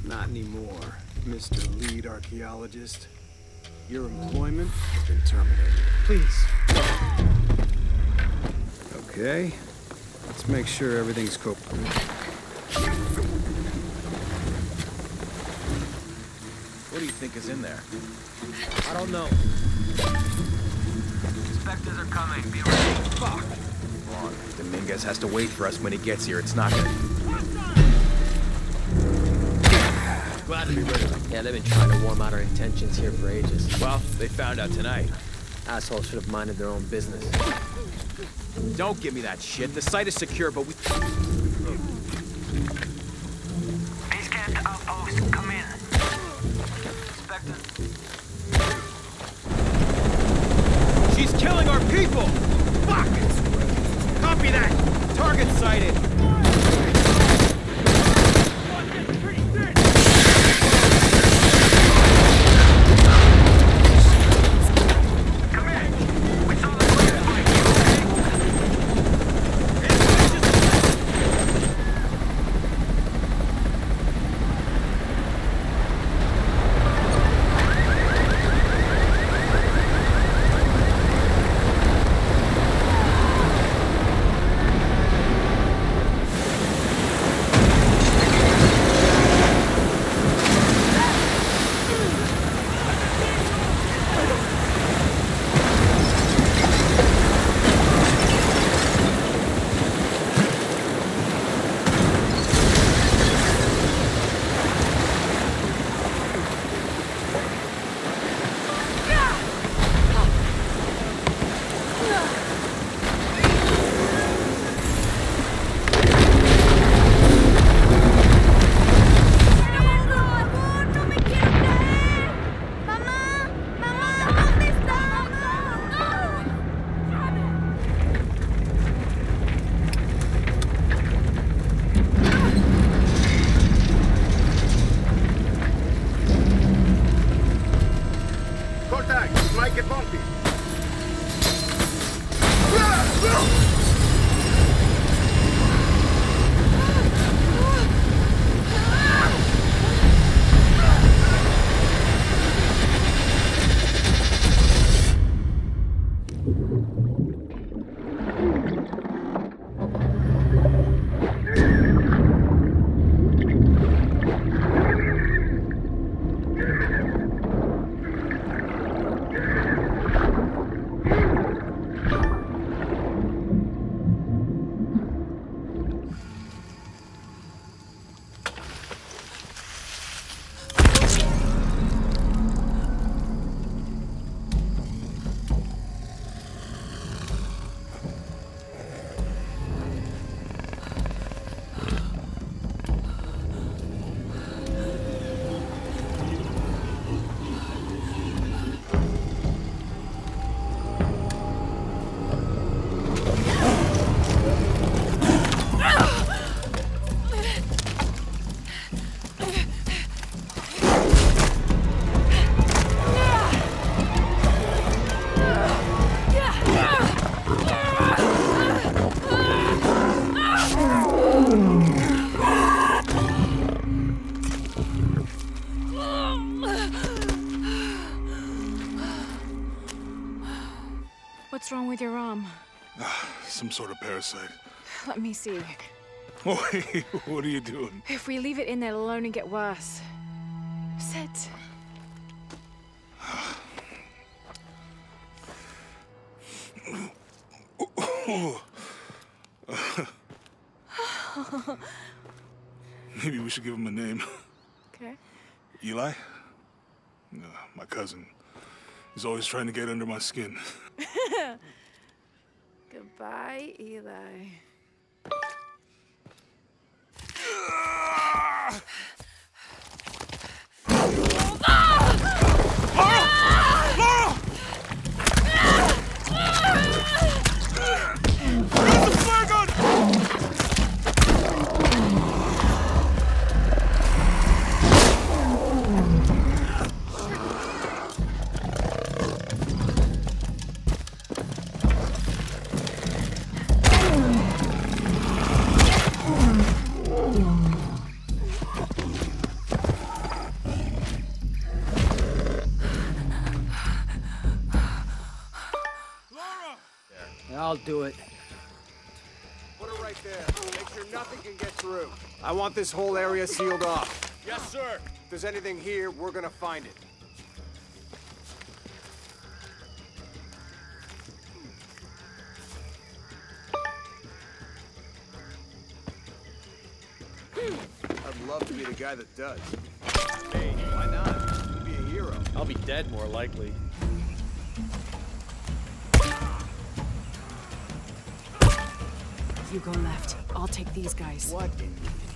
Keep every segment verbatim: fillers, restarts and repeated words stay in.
Not anymore, Mister Lead Archaeologist. Your employment has been terminated. Please. Okay. Let's make sure everything's copacetic. What do you think is in there? I don't know. Inspectors are coming. Be ready. Fuck! Come on. Dominguez has to wait for us when he gets here. It's not gonna... Glad to be ready. Yeah, they've been trying to warm out our intentions here for ages. Well, they found out tonight. Assholes should have minded their own business. Don't give me that shit. The site is secure, but we... Base camp to outpost. Come in. Inspector. She's killing our people! Fuck! Copy that! Target sighted! What's wrong with your arm? Some sort of parasite. Let me see. Wait, what are you doing? If we leave it in there, it'll only get worse. Sit. Maybe we should give him a name. Okay. Eli? Uh, my cousin. He's always trying to get under my skin. Goodbye, Eli. I'll do it. Put it right there. Make sure nothing can get through. I want this whole area sealed off. Yes, sir. If there's anything here, we're gonna find it. I'd love to be the guy that does. Hey, why not? You'd be a hero. I'll be dead more likely. You go left. I'll take these guys. What in...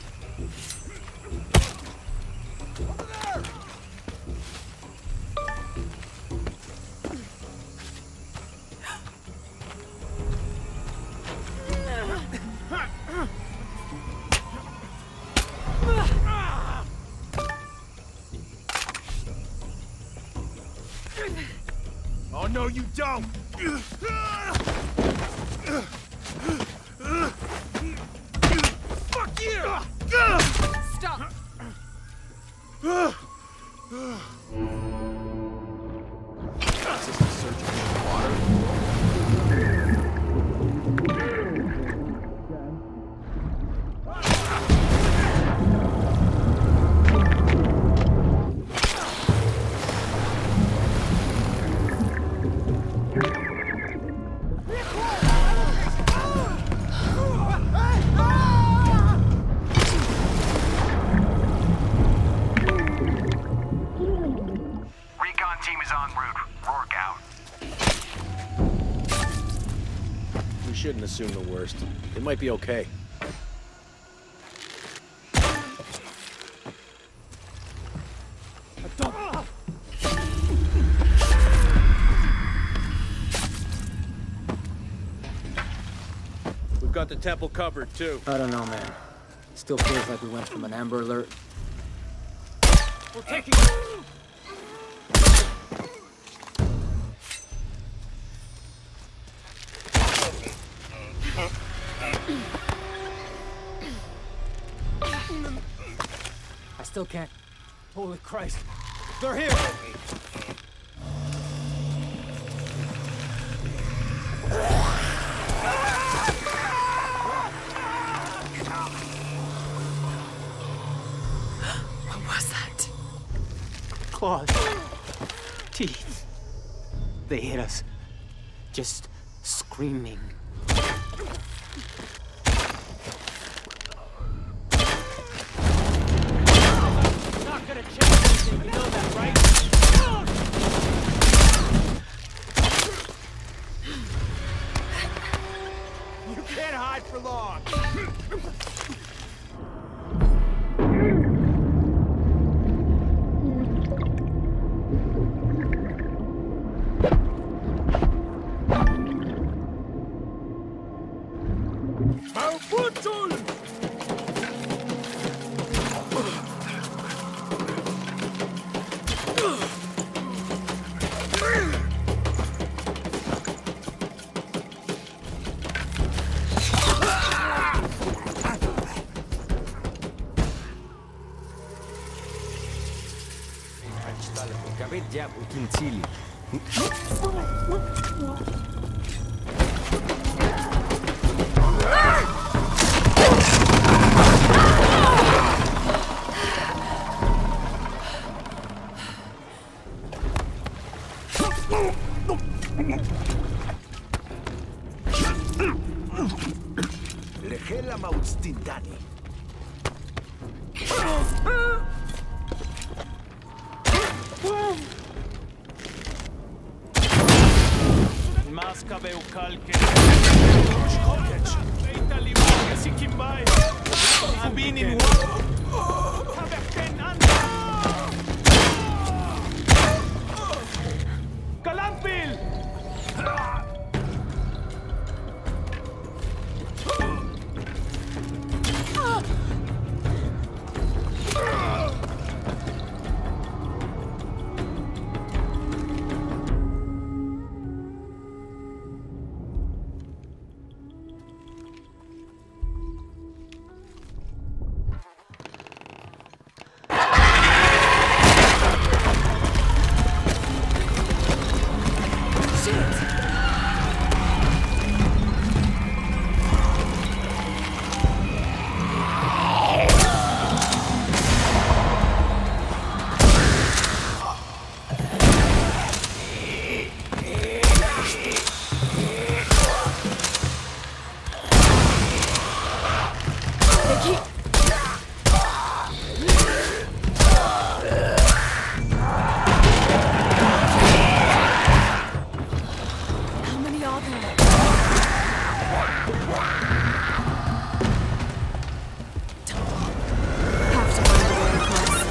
Oh, no, you don't! Fuck you! Stop! Recon team is en route. Rourke out. We shouldn't assume the worst. It might be okay. We've got the temple covered, too. I don't know, man. Still feels like we went from an Amber Alert. We're taking... I still can't. Holy Christ. They're here! What was that? Claws. Teeth. They hit us. Just screaming. Not gonna change anything, you know that, right? You can't hide for long. How many are there? Have to find a way across.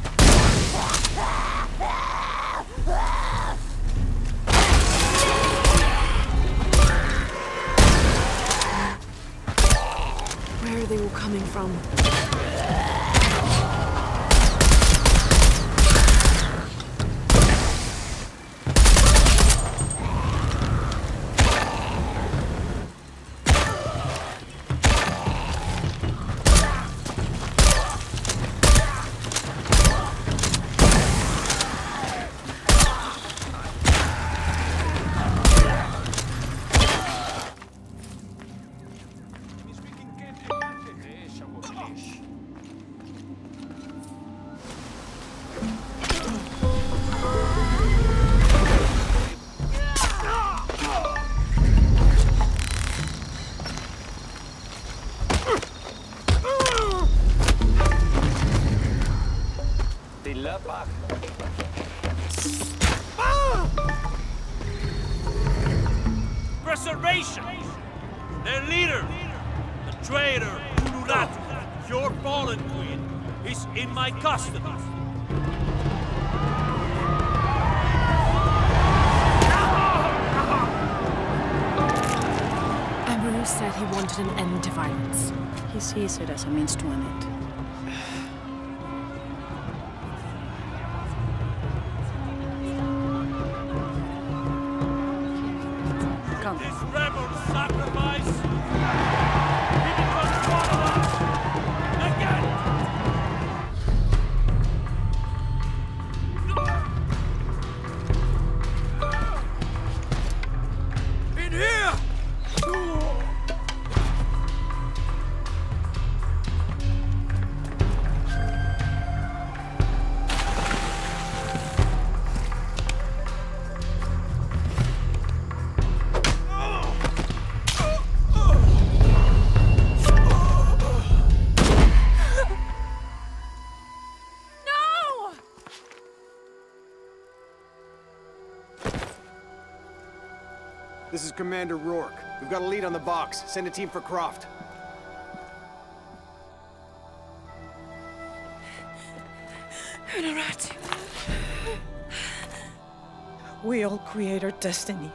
Where are they all coming from? Preservation! Their leader, the traitor, Uratu, your fallen queen, is in my custody. Amaru said he wanted an end to violence. He sees it as a means to an end. Come. This rebel sacrifice, he becomes one of us again. In here! This is Commander Rourke. We've got a lead on the box. Send a team for Croft. Orac. We all create our destiny.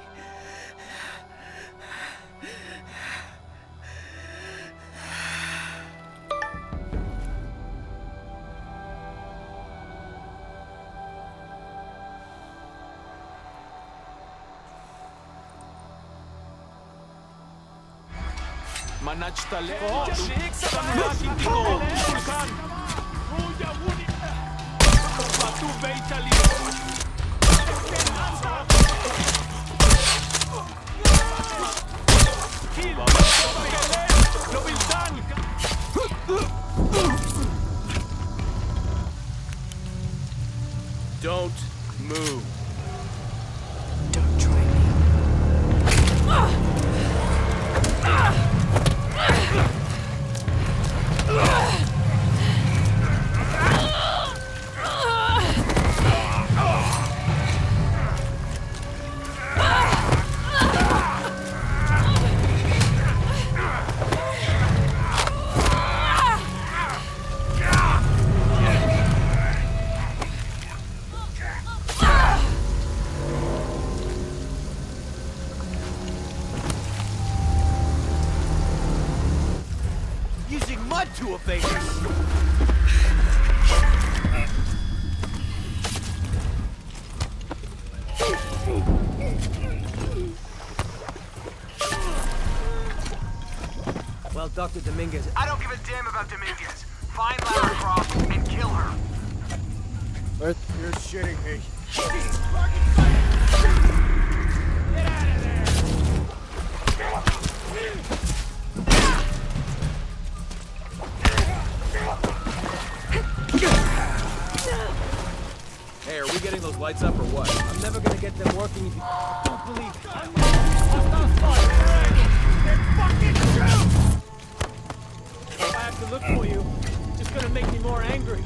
Don't move. Don't try me. Using mud to evade us. Well, Doctor Dominguez... I don't give a damn about Dominguez. Find Lara Croft and kill her. You're shitting me. Get out of there! Hey, are we getting those lights up or what? I'm never gonna get them working if you don't believe it. They're fucking true! Go back to look for you. It's just gonna make me more angry.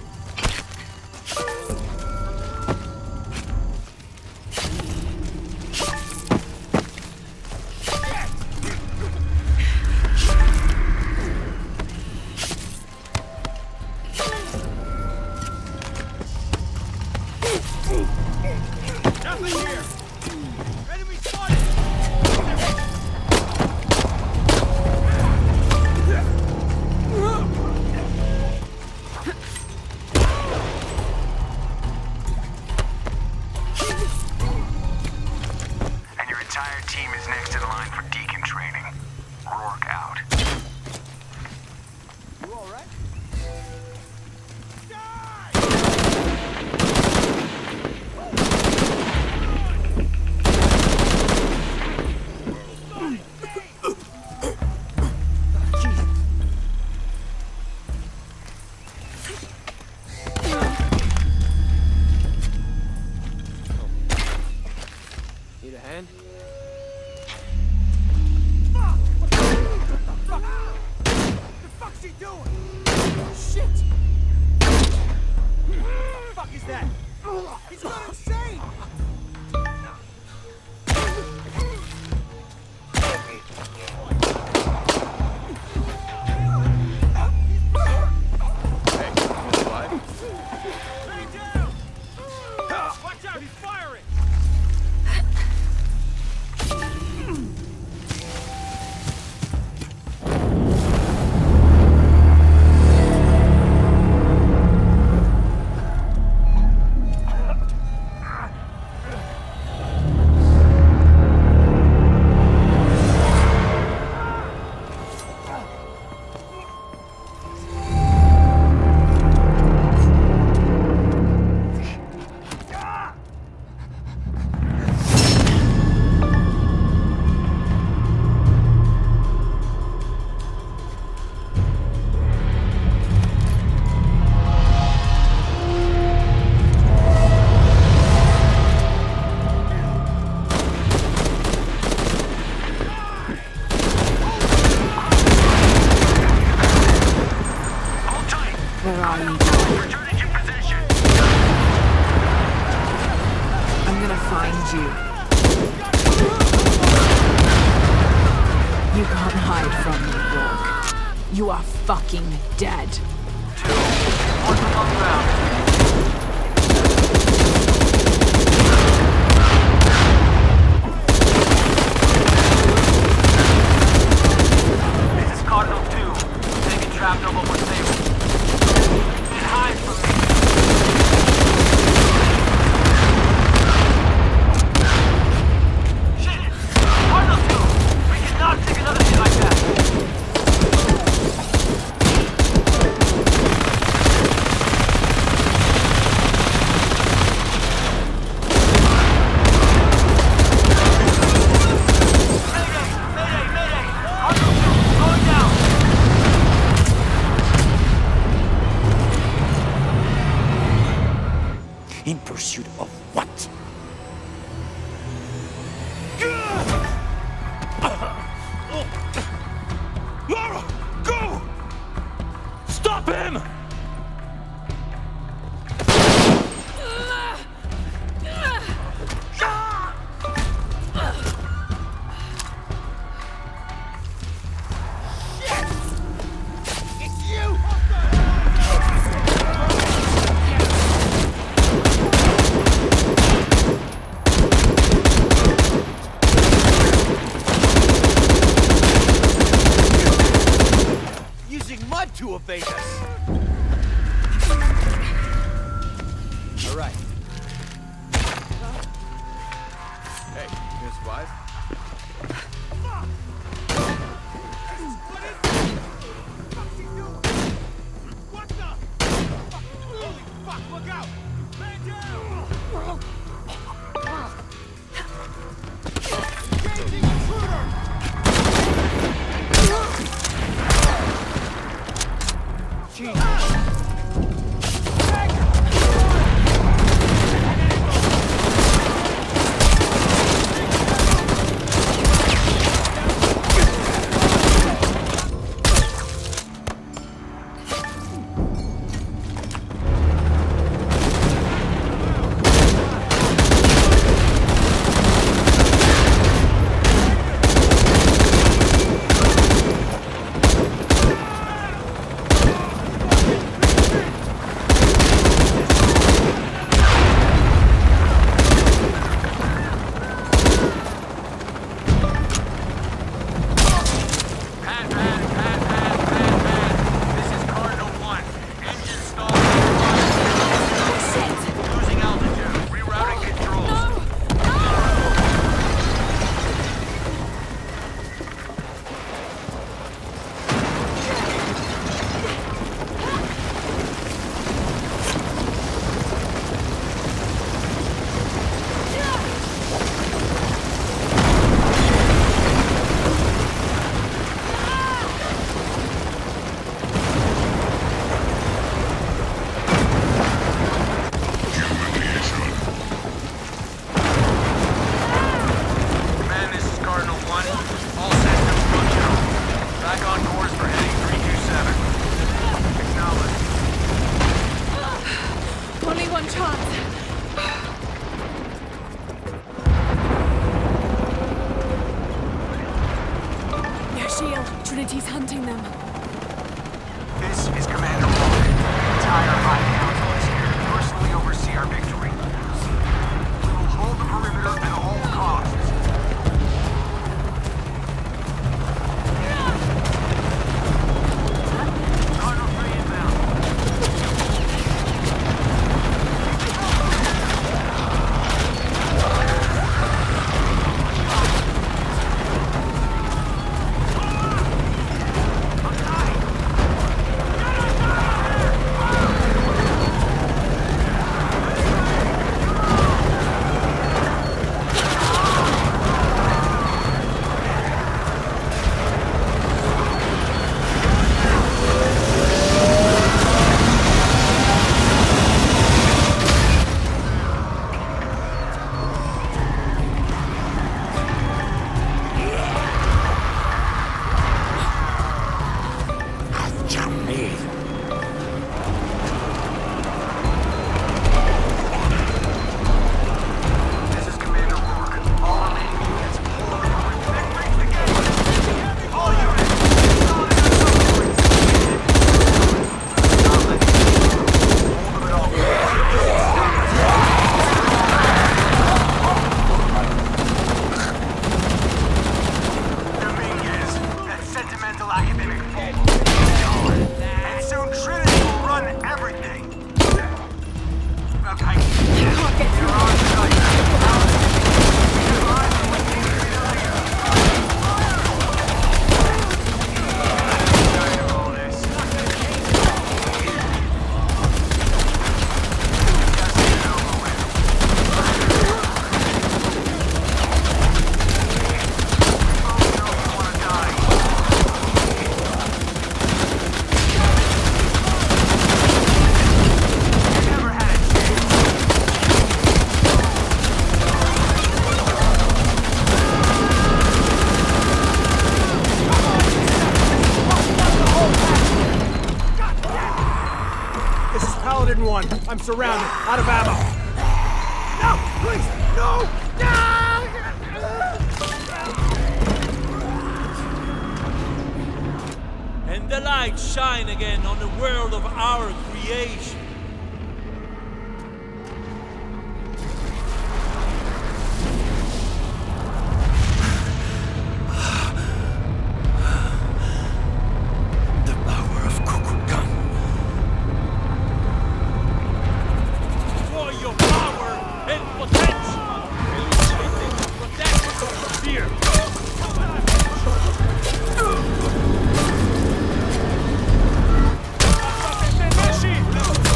Fucking dead. This is Cardinal two. Taking trapped over one table. It hides from me. Shit! Cardinal two! We cannot take another hit like that. In pursuit of what? Lara! Go! Stop him! To evade us. All right. Hey, you gonna survive? What the? Holy fuck, look out! Man down! Engaging intruder! hitting one. I'm surrounded. Out of ammo. No! Please! No! And the light shine again on the world of our creation. The power of Kukulkan. For your power and potential. Protect persevere.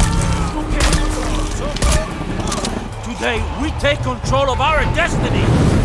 Today, we take control of our destiny!